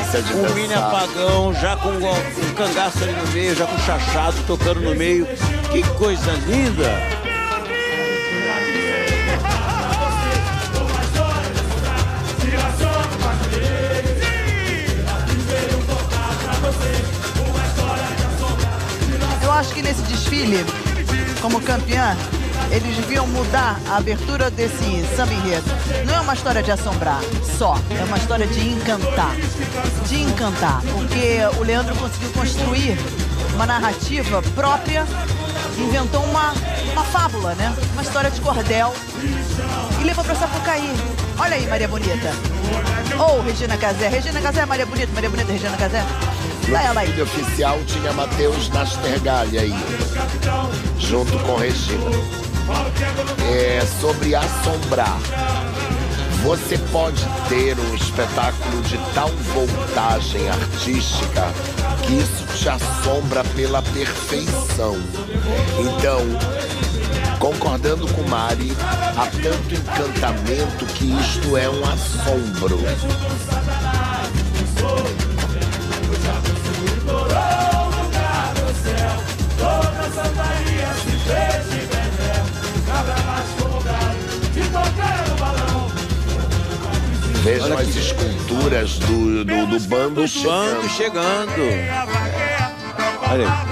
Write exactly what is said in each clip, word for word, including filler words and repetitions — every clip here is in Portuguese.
delícia de Um dançar. mini apagão, já com um cangaço ali no meio, já com o chachado tocando no meio. Que coisa linda! Eu acho que nesse desfile, como campeã, eles deviam mudar a abertura desse samba enredo. Não é uma história de assombrar só, é uma história de encantar. De encantar, porque o Leandro conseguiu construir uma narrativa própria, inventou uma, uma fábula, né? Uma história de cordel e levou pra Sapucaí. Olha aí, Maria Bonita. Ou Regina Casé. Regina Casé, Maria Bonita. Maria Bonita, Regina Casé. Dá ela aí. No oficial tinha Matheus Nastergalli aí, junto com Regina. É, sobre assombrar. Você pode ter um espetáculo de tal voltagem artística que isso te assombra pela perfeição. Então, concordando com Mari, há tanto encantamento que isto é um assombro. Vejam as esculturas do, do, do bando chegando. Bando chegando. Olha aí.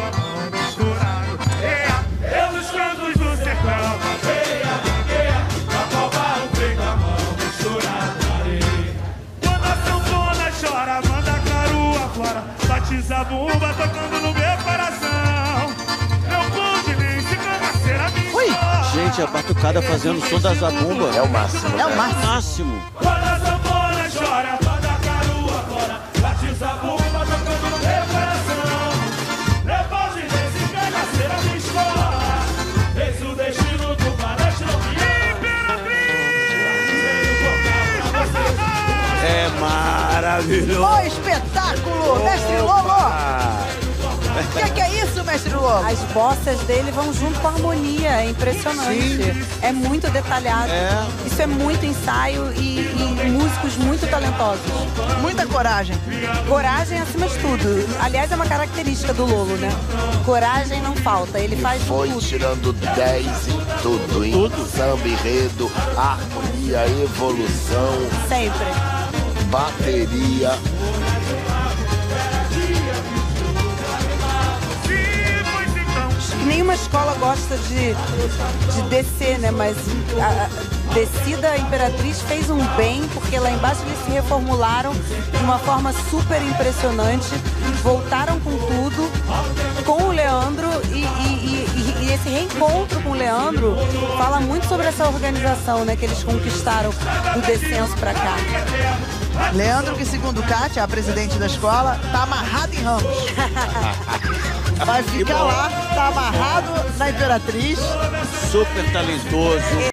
Quando a sanfona chora, manda a carua fora, batiza a bumba tocando no meu coração. Meu bonde nem se cangaceira me chora. Gente, a batucada fazendo o som da zabumba. É o máximo. É o né? máximo. Máximo. Quando a sanfona chora, manda a carua fora, batiza a bumba tocando no meu coração. Meu bonde nem se cangaceira me chora. Eis o destino do planeta É maravilhoso. Ô, espetáculo, mestre Lolo! O que, que é isso, mestre Lolo? As bossas dele vão junto com a harmonia, é impressionante. Sim. É muito detalhado. É. Isso é muito ensaio e, e músicos muito talentosos. Muita coragem. Coragem acima de tudo. Aliás, é uma característica do Lolo, né? Coragem não falta, ele faz Foi tudo. tirando dez em tudo, em Tudo. samba, enredo, harmonia, evolução, Sempre. bateria. Nenhuma escola gosta de, de descer, né? Mas a, a descida, a Imperatriz fez um bem, porque lá embaixo eles se reformularam de uma forma super impressionante, voltaram com tudo, com o Leandro, e, e, e, e esse reencontro com o Leandro fala muito sobre essa organização, né? Que eles conquistaram do descenso pra cá. Leandro, que segundo Kátia, a presidente da escola, tá amarrado em Ramos. Vai ficar lá, tá amarrado na Imperatriz. Super talentoso.